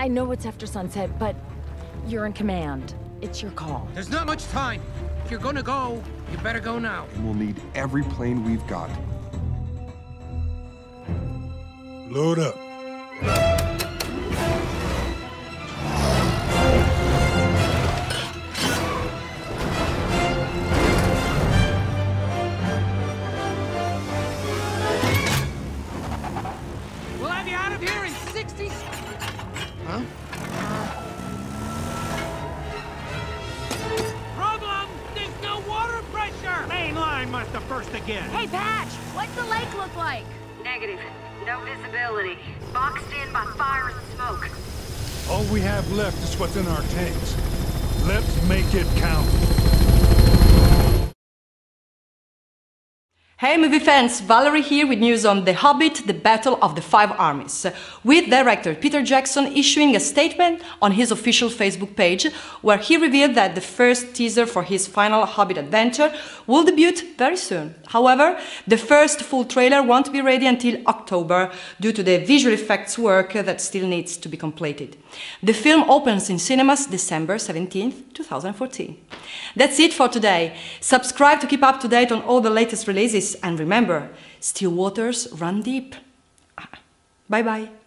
I know it's after sunset, but you're in command. It's your call. There's not much time. If you're gonna go, you better go now. And we'll need every plane we've got. Load up. We'll have you out of here in 60... Huh? Problem! There's no water pressure! Main line must have burst again. Hey, Patch, what's the lake look like? Negative. No visibility. Boxed in by fire and smoke. All we have left is what's in our tanks. Let's make it count. Hey movie fans, Valerie here with news on The Hobbit, The Battle of the Five Armies, with director Peter Jackson issuing a statement on his official Facebook page where he revealed that the first teaser for his final Hobbit adventure will debut very soon. However, the first full trailer won't be ready until October due to the visual effects work that still needs to be completed. The film opens in cinemas December 17th, 2014. That's it for today. Subscribe to keep up to date on all the latest releases. And remember, still waters run deep. Bye-bye.